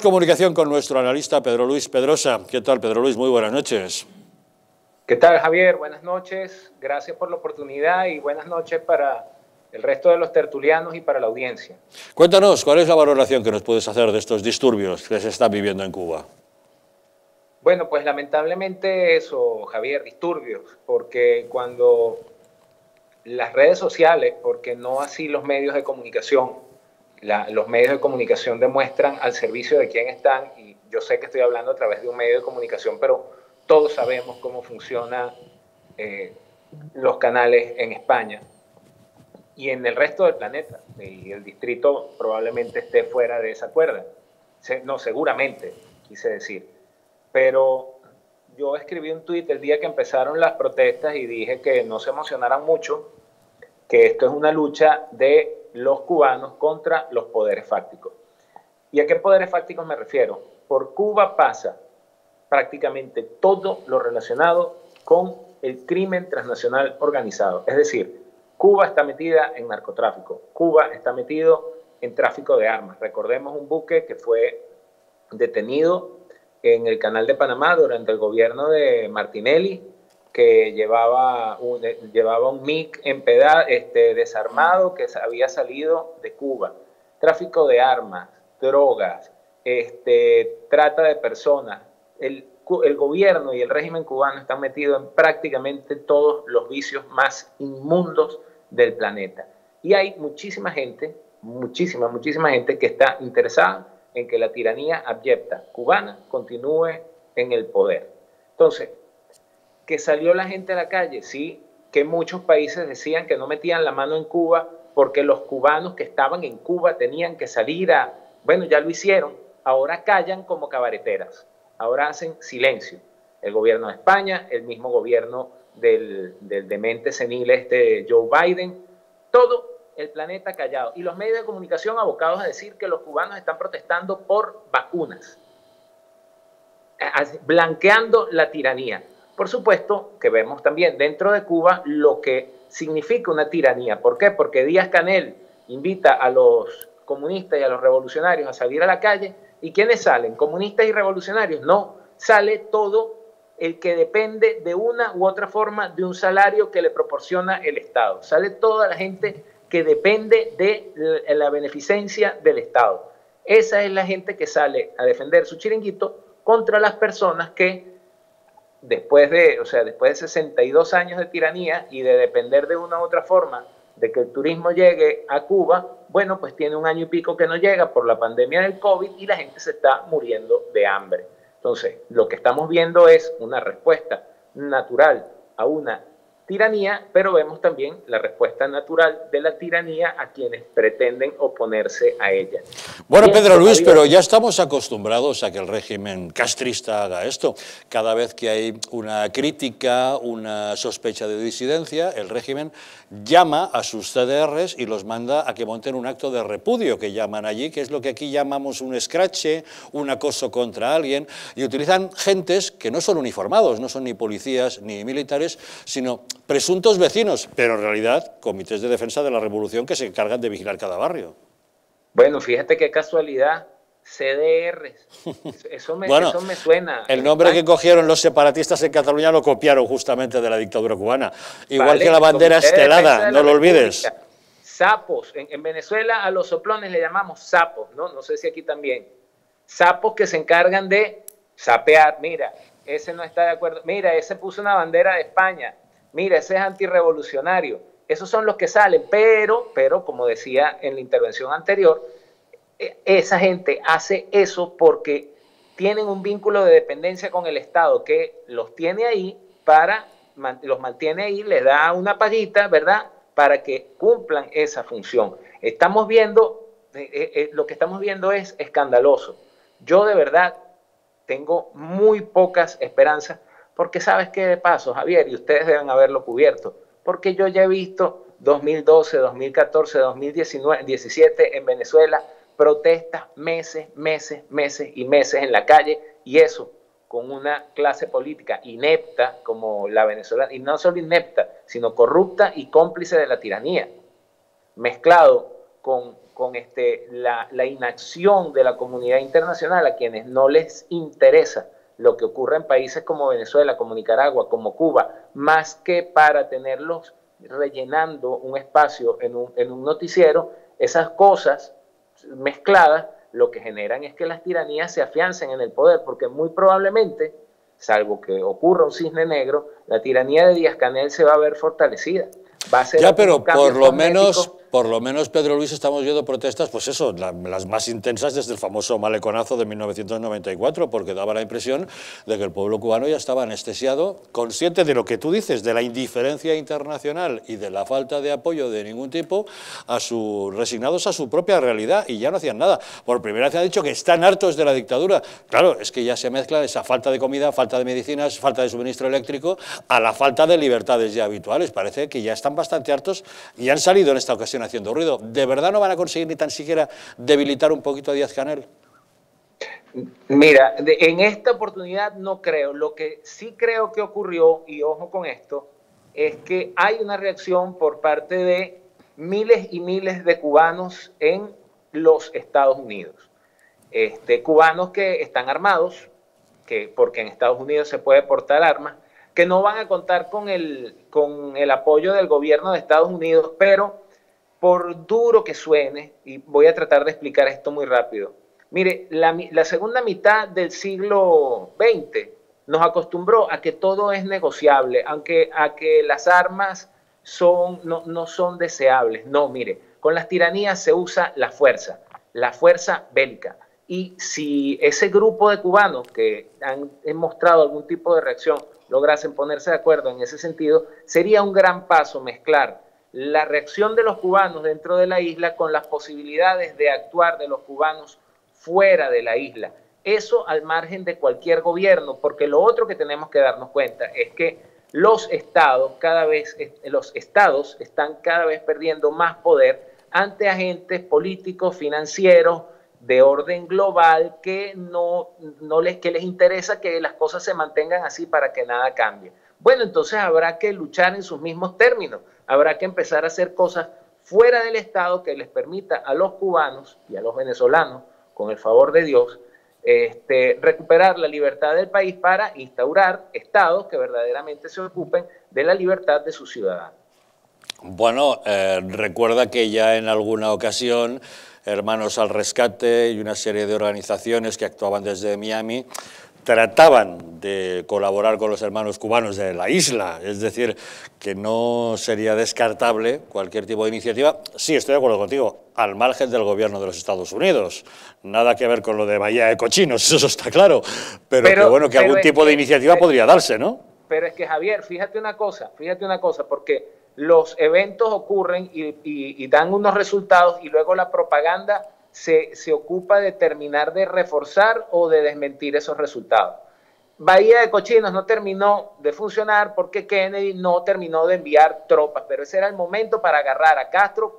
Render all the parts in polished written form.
Comunicación con nuestro analista Pedro Luis Pedrosa. ¿Qué tal, Pedro Luis? Muy buenas noches. ¿Qué tal, Javier? Buenas noches. Gracias por la oportunidad y buenas noches para el resto de los tertulianos y para la audiencia. Cuéntanos, ¿cuál es la valoración que nos puedes hacer de estos disturbios que se están viviendo en Cuba? Bueno, pues lamentablemente eso, Javier, disturbios, porque cuando las redes sociales, porque no así los medios de comunicación, los medios de comunicación demuestran al servicio de quién están, y yo sé que estoy hablando a través de un medio de comunicación, pero todos sabemos cómo funcionan los canales en España y en el resto del planeta, y el distrito probablemente esté fuera de esa cuerda. No, seguramente, quise decir. Pero yo escribí un tuit el día que empezaron las protestas y dije que no se emocionaran mucho, que esto es una lucha de los cubanos contra los poderes fácticos. ¿Y a qué poderes fácticos me refiero? Por Cuba pasa prácticamente todo lo relacionado con el crimen transnacional organizado. Es decir, Cuba está metida en narcotráfico, Cuba está metido en tráfico de armas. Recordemos un buque que fue detenido en el Canal de Panamá durante el gobierno de Martinelli, que llevaba un MiG desarmado que había salido de Cuba. Tráfico de armas, drogas, trata de personas. El gobierno y el régimen cubano están metidos en prácticamente todos los vicios más inmundos del planeta. Y hay muchísima gente que está interesada en que la tiranía abyecta cubana continúe en el poder. Entonces, que salió la gente a la calle, sí, que muchos países decían que no metían la mano en Cuba porque los cubanos que estaban en Cuba tenían que salir bueno, ya lo hicieron, ahora callan como cabareteras, ahora hacen silencio. El gobierno de España, el mismo gobierno del demente senil Joe Biden, todo el planeta callado. Y los medios de comunicación abocados a decir que los cubanos están protestando por vacunas, blanqueando la tiranía. Por supuesto que vemos también dentro de Cuba lo que significa una tiranía. ¿Por qué? Porque Díaz-Canel invita a los comunistas y a los revolucionarios a salir a la calle. ¿Y quiénes salen? ¿Comunistas y revolucionarios? No, sale todo el que depende de una u otra forma de un salario que le proporciona el Estado. Sale toda la gente que depende de la beneficencia del Estado. Esa es la gente que sale a defender su chiringuito contra las personas que después de 62 años de tiranía y de depender de una u otra forma de que el turismo llegue a Cuba, bueno, pues tiene un año y pico que no llega por la pandemia del COVID y la gente se está muriendo de hambre. Entonces, lo que estamos viendo es una respuesta natural a una tiranía, pero vemos también la respuesta natural de la tiranía a quienes pretenden oponerse a ella. Bueno, Pedro Luis, pero ya estamos acostumbrados a que el régimen castrista haga esto. Cada vez que hay una crítica, una sospecha de disidencia, el régimen llama a sus CDRs y los manda a que monten un acto de repudio, que llaman allí, que es lo que aquí llamamos un escrache, un acoso contra alguien, y utilizan gentes que no son uniformados, no son ni policías ni militares, sino presuntos vecinos, pero en realidad comités de defensa de la revolución que se encargan de vigilar cada barrio. Bueno, fíjate qué casualidad, CDRs, eso me suena. El nombre que cogieron los separatistas en Cataluña lo copiaron justamente de la dictadura cubana, igual que la bandera estelada, no lo olvides. Sapos, en Venezuela a los soplones le llamamos sapos, no sé si aquí también. Sapos que se encargan de sapear, mira, ese no está de acuerdo, mira, ese puso una bandera de España, mira, ese es antirrevolucionario. Esos son los que salen, pero como decía en la intervención anterior, esa gente hace eso porque tienen un vínculo de dependencia con el Estado que los tiene ahí los mantiene ahí, les da una paguita, ¿verdad?, para que cumplan esa función. Estamos viendo, lo que estamos viendo es escandaloso. Yo de verdad tengo muy pocas esperanzas, porque ¿sabes qué de paso, Javier? Y ustedes deben haberlo cubierto, porque yo ya he visto 2012, 2014, 2017 en Venezuela, protestas meses y meses en la calle, y eso con una clase política inepta como la venezolana, y no solo inepta, sino corrupta y cómplice de la tiranía, mezclado la inacción de la comunidad internacional, a quienes no les interesa lo que ocurre en países como Venezuela, como Nicaragua, como Cuba, más que para tenerlos rellenando un espacio en un noticiero, esas cosas mezcladas lo que generan es que las tiranías se afiancen en el poder, porque muy probablemente, salvo que ocurra un cisne negro, la tiranía de Díaz-Canel se va a ver fortalecida. Va a ser ya, pero por lo menos, Pedro Luis, estamos viendo protestas, pues eso, las más intensas desde el famoso maleconazo de 1994, porque daba la impresión de que el pueblo cubano ya estaba anestesiado, consciente de lo que tú dices, de la indiferencia internacional y de la falta de apoyo de ningún tipo, resignados a su propia realidad, y ya no hacían nada. Por primera vez han dicho que están hartos de la dictadura. Claro, es que ya se mezcla esa falta de comida, falta de medicinas, falta de suministro eléctrico, a la falta de libertades ya habituales. Parece que ya están bastante hartos y han salido en esta ocasión haciendo ruido. ¿De verdad no van a conseguir ni tan siquiera debilitar un poquito a Díaz-Canel? Mira, en esta oportunidad no creo. Lo que sí creo que ocurrió, y ojo con esto, es que hay una reacción por parte de miles y miles de cubanos en los Estados Unidos. Cubanos que están armados, porque en Estados Unidos se puede portar armas, que no van a contar con el apoyo del gobierno de Estados Unidos, pero por duro que suene, y voy a tratar de explicar esto muy rápido. Mire, la segunda mitad del siglo XX nos acostumbró a que todo es negociable, aunque a que las armas no son deseables. No, mire, con las tiranías se usa la fuerza bélica. Y si ese grupo de cubanos que han mostrado algún tipo de reacción lograsen ponerse de acuerdo en ese sentido, sería un gran paso mezclar la reacción de los cubanos dentro de la isla con las posibilidades de actuar de los cubanos fuera de la isla. Eso al margen de cualquier gobierno, porque lo otro que tenemos que darnos cuenta es que los estados están cada vez perdiendo más poder ante agentes políticos, financieros, de orden global que les interesa que las cosas se mantengan así para que nada cambie. Bueno, entonces habrá que luchar en sus mismos términos, habrá que empezar a hacer cosas fuera del Estado que les permita a los cubanos y a los venezolanos, con el favor de Dios, recuperar la libertad del país para instaurar estados que verdaderamente se ocupen de la libertad de sus ciudadanos. Bueno, recuerda que ya en alguna ocasión Hermanos al Rescate y una serie de organizaciones que actuaban desde Miami trataban de colaborar con los hermanos cubanos de la isla, es decir, que no sería descartable cualquier tipo de iniciativa. Sí, estoy de acuerdo contigo, al margen del gobierno de los Estados Unidos. Nada que ver con lo de Bahía de Cochinos, eso está claro, pero que bueno, que algún tipo de iniciativa podría darse, ¿no? Pero es que, Javier, fíjate una cosa, porque los eventos ocurren y dan unos resultados y luego la propaganda se ocupa de terminar de reforzar o de desmentir esos resultados. Bahía de Cochinos no terminó de funcionar porque Kennedy no terminó de enviar tropas, pero ese era el momento para agarrar a Castro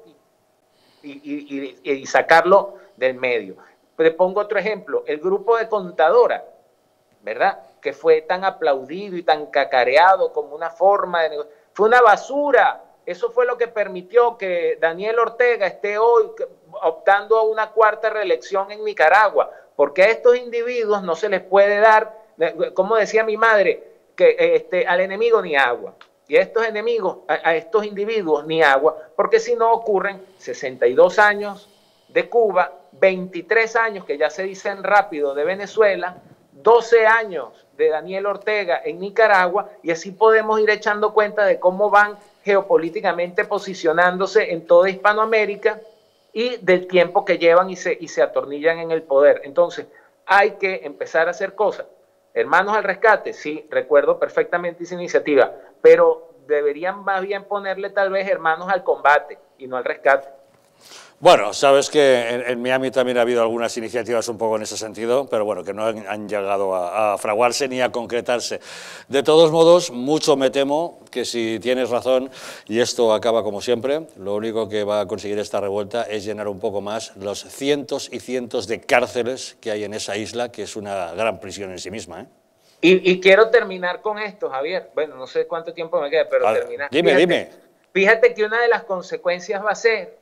y sacarlo del medio. Le pongo otro ejemplo, el grupo de Contadora, ¿verdad?, que fue tan aplaudido y tan cacareado como una forma de negocio. Fue una basura. Eso fue lo que permitió que Daniel Ortega esté hoy optando a una cuarta reelección en Nicaragua, porque a estos individuos no se les puede dar, como decía mi madre, que al enemigo ni agua. Y a estos enemigos, a estos individuos ni agua, porque si no ocurren 62 años de Cuba, 23 años que ya se dicen rápido de Venezuela, 12 años de Daniel Ortega en Nicaragua, y así podemos ir echando cuenta de cómo van geopolíticamente posicionándose en toda Hispanoamérica y del tiempo que llevan y se atornillan en el poder. Entonces, hay que empezar a hacer cosas. Hermanos al Rescate, sí, recuerdo perfectamente esa iniciativa, pero deberían más bien ponerle tal vez Hermanos al Combate y no al Rescate. Bueno, sabes que en Miami también ha habido algunas iniciativas un poco en ese sentido, pero bueno, que no han llegado a fraguarse ni a concretarse. De todos modos, mucho me temo que si tienes razón y esto acaba como siempre, lo único que va a conseguir esta revuelta es llenar un poco más los cientos y cientos de cárceles que hay en esa isla, que es una gran prisión en sí misma, ¿eh? Y quiero terminar con esto, Javier. Bueno, no sé cuánto tiempo me queda, pero terminar. Dime. Fíjate que una de las consecuencias va a ser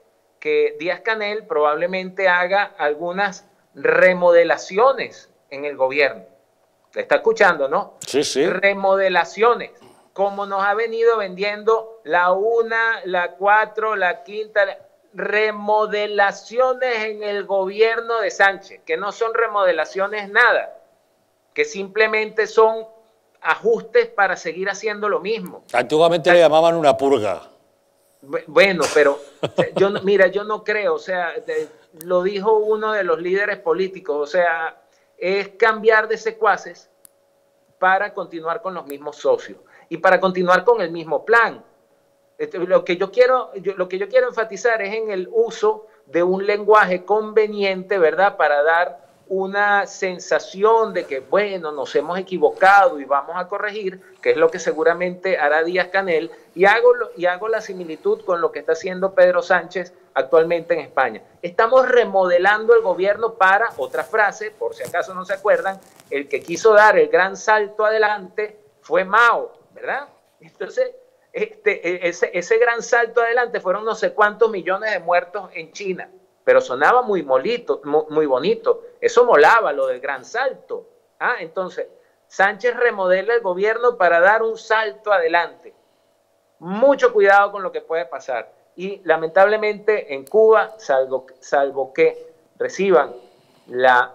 que Díaz-Canel probablemente haga algunas remodelaciones en el gobierno. ¿Está escuchando, no? Sí, sí. Remodelaciones, como nos ha venido vendiendo la 1, la 4, la 5, remodelaciones en el gobierno de Sánchez, que no son remodelaciones nada, que simplemente son ajustes para seguir haciendo lo mismo. Antiguamente le llamaban una purga. Bueno, pero mira, yo no creo, o sea, lo dijo uno de los líderes políticos, o sea, es cambiar de secuaces para continuar con los mismos socios y para continuar con el mismo plan. Lo que yo quiero enfatizar es en el uso de un lenguaje conveniente, ¿verdad? Para dar una sensación de que, bueno, nos hemos equivocado y vamos a corregir, que es lo que seguramente hará Díaz-Canel, y hago la similitud con lo que está haciendo Pedro Sánchez actualmente en España. Estamos remodelando el gobierno para, otra frase, por si acaso no se acuerdan, el que quiso dar el gran salto adelante fue Mao, ¿verdad? Entonces, ese gran salto adelante fueron no sé cuántos millones de muertos en China, pero sonaba muy bonito, eso molaba, lo del gran salto. Entonces, Sánchez remodela el gobierno para dar un salto adelante. Mucho cuidado con lo que puede pasar. Y lamentablemente en Cuba, salvo que reciban la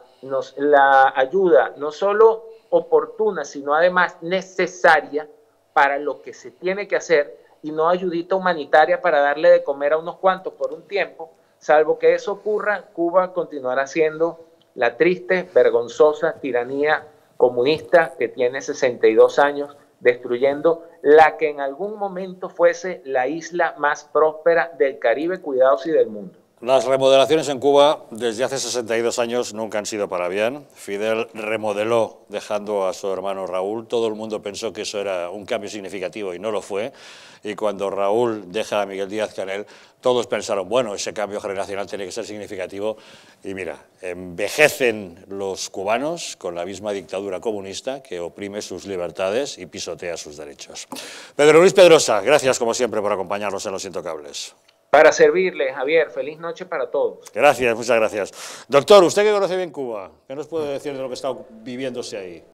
ayuda no solo oportuna, sino además necesaria para lo que se tiene que hacer, y no ayudita humanitaria para darle de comer a unos cuantos por un tiempo, salvo que eso ocurra, Cuba continuará siendo la triste, vergonzosa tiranía comunista que tiene 62 años, destruyendo la que en algún momento fuese la isla más próspera del Caribe, cuidados, y del mundo. Las remodelaciones en Cuba desde hace 62 años nunca han sido para bien. Fidel remodeló dejando a su hermano Raúl. Todo el mundo pensó que eso era un cambio significativo y no lo fue. Y cuando Raúl deja a Miguel Díaz-Canel, todos pensaron, bueno, ese cambio generacional tiene que ser significativo. Y mira, envejecen los cubanos con la misma dictadura comunista que oprime sus libertades y pisotea sus derechos. Pedro Luis Pedrosa, gracias como siempre por acompañarnos en Los Intocables. Para servirle, Javier. Feliz noche para todos. Gracias, muchas gracias. Doctor, usted que conoce bien Cuba, ¿qué nos puede decir de lo que está viviéndose ahí?